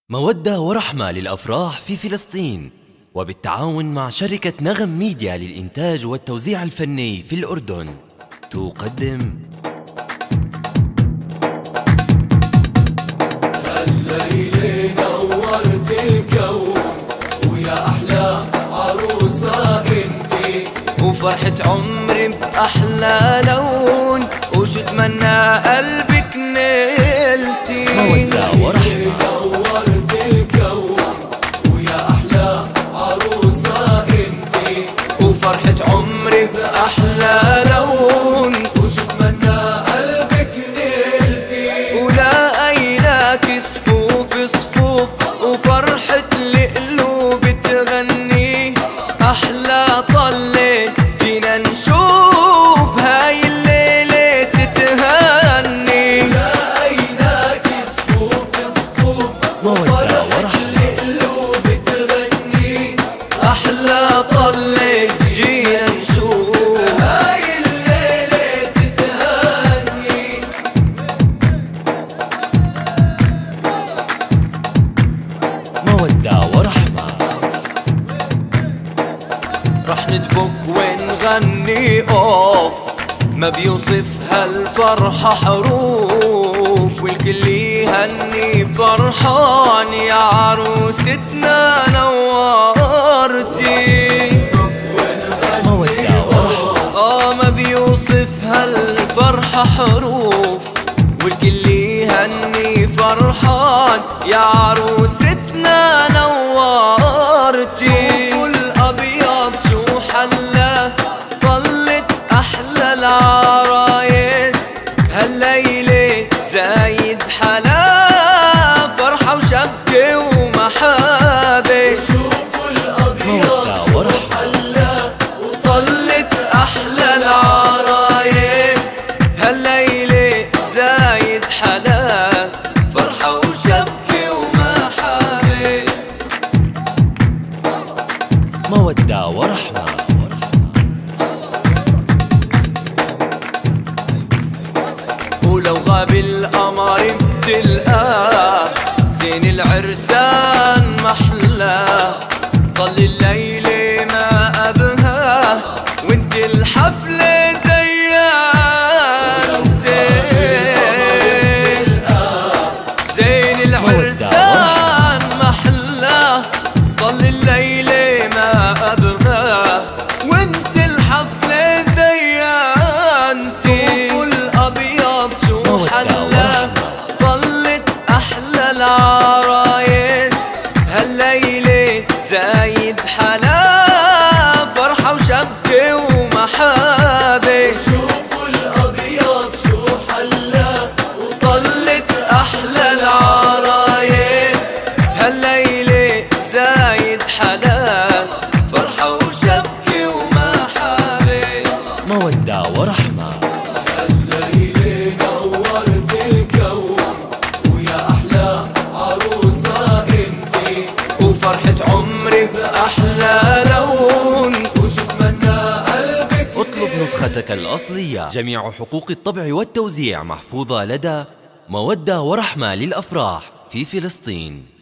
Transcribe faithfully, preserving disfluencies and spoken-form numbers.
مودة ورحمة للأفراح في فلسطين، وبالتعاون مع شركة نغم ميديا للإنتاج والتوزيع الفني في الأردن تقدم الليل نورت الكون ويا أحلى عروسة انتي، وفرحة عمري بأحلى لون، وشو اتمنى قلبك نلتي. مودة ورحمة نورت الكون ويا أحلى عروسة انتي، وفرحة عمري بأحلى لون، وشو اتمنى قلبك نلتي. ولقيناك صفوف صفوف، وفرحة القلوب تغني أحلى طلة. بدنا نشوف هاي الليلة تتهني. لقيناك صفوف صفوف مودة ورحمة القلوب تغني أحلى طلة. جينا نشوف هاي الليلة تتهني. مودة ورحمة رح ندبك ونغني اوف، ما بيوصف هالفرحة حروف، والكل يهني فرحان. يا عروستنا نورتي. مودة ورحمة اه ما بيوصف هالفرحة حروف، والكل يهني فرحان. يا عروستنا نورتي. شوفوا الأبيض شو حلا، طلت أحلى العرايس. هالليلة زايد حلا، فرحة وشبكة ومحابة. شوفوا الأبيض مودة ورحمة حلا طلت أحلى العرايس. هالليلة زايد حلا، فرحة وشبكة ومحابة. مودة ورحمة ولو غاب القمر بتلقاه، زين العرسان محلاه. ضل الليلة ما أبهاه، وانت الحفلة زينتي. زين العرسان محلاه، ضل الليلة ما أبهاه، وانت الحفلة زينتي. والأبيض شو حلا، طلت أحلى العرايس. هالليلة زايد حلا، فرحة وشبكة ومحابة. شوفوا الأبيض شو حلا طلت أحلى العرايس. هالليلة زايد حلا، فرحة وشبكة ومحابة. مودة ورحمة الليل نورت الكون ويا أحلى عروسة انتي، وفرحة عمري بأحلى لون. وشو اتمنى قلبك اطلب نسختك الأصلية. جميع حقوق الطبع والتوزيع محفوظة لدى مودة ورحمة للأفراح في فلسطين.